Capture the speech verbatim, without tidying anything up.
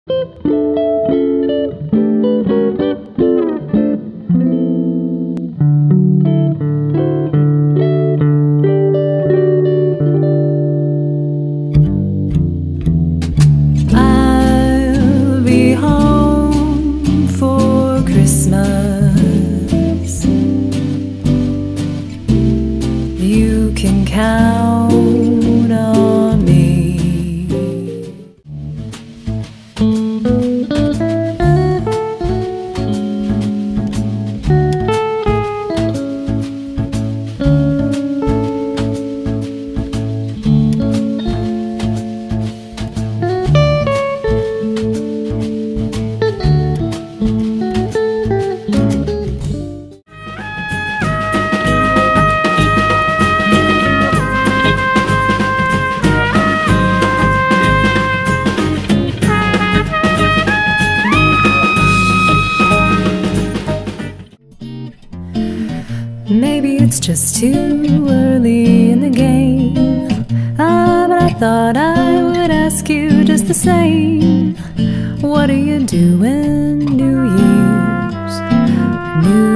I'll be home for Christmas. You can count on me. Maybe it's just too early in the game, ah, but I thought I would ask you just the same. What are you doing New Year's? New